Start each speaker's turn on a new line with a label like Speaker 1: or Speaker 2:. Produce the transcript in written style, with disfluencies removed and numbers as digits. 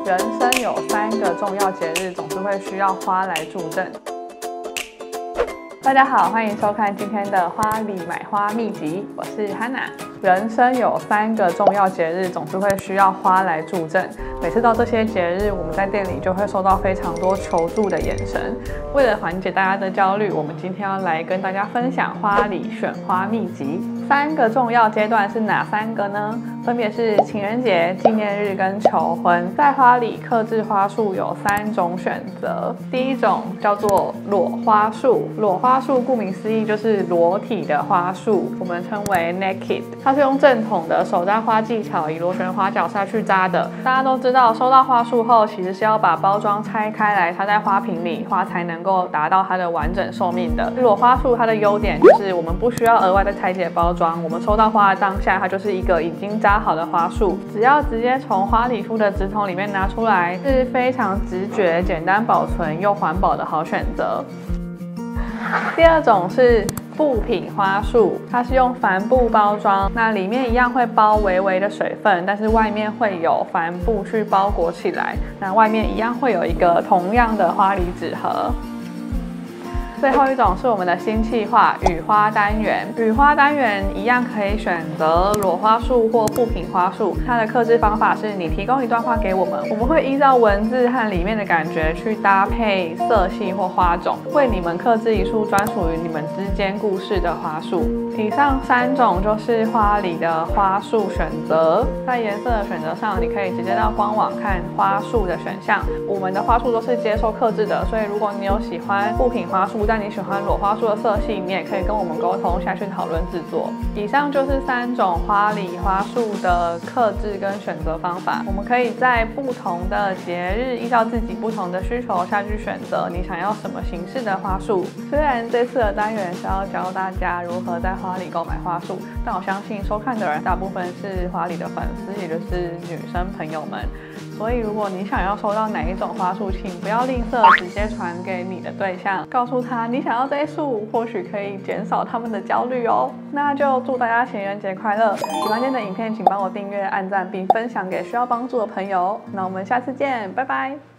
Speaker 1: 人生有3个重要节日，总是会需要花来助阵。大家好，欢迎收看今天的花里买花秘籍，我是 Hannah。人生有3个重要节日，总是会需要花来助阵。每次到这些节日，我们在店里就会收到非常多求助的眼神。为了缓解大家的焦虑，我们今天要来跟大家分享花里选花秘籍。3个重要阶段是哪3个呢？分别是情人节、纪念日跟求婚。在花里客制花束有3种选择。第一种叫做裸花束，裸花束顾名思义就是裸体的花束，我们称为 naked。它是用正统的手扎花技巧，以螺旋花角下去扎的。大家都知道，收到花束后，其实是要把包装拆开来，插在花瓶里，花才能够达到它的完整寿命的。裸花束它的优点就是我们不需要额外再拆解包装，我们收到花的当下，它就是一个已经扎好的花束，只要直接从花礼服的纸筒里面拿出来，是非常直觉、简单保存又环保的好选择。第二种是布品花束，它是用帆布包装，那里面一样会包微微的水分，但是外面会有帆布去包裹起来，那外面一样会有一个同样的花礼纸盒。最后一种是我们的新企划羽花单元，羽花单元一样可以选择裸花束或布品花束。它的客制方法是你提供一段话给我们，我们会依照文字和里面的感觉去搭配色系或花种，为你们客制一束专属于你们之间故事的花束。以上3种就是花里的花束选择。在颜色的选择上，你可以直接到官网看花束的选项。我们的花束都是接受客制的，所以如果你有喜欢布品花束，但你喜欢裸花束的色系，你也可以跟我们沟通下去讨论制作。以上就是3种花里花束的客制跟选择方法，我们可以在不同的节日，依照自己不同的需求下去选择你想要什么形式的花束。虽然这次的单元是要教大家如何在花里购买花束，但我相信收看的人大部分是花里的粉丝，也就是女生朋友们。所以如果你想要收到哪一种花束，请不要吝啬，直接传给你的对象，告诉他你想要这一束，或许可以减少他们的焦虑哦。那就祝大家情人节快乐！喜欢今天的影片，请帮我订阅、按赞并分享给需要帮助的朋友。那我们下次见，拜拜。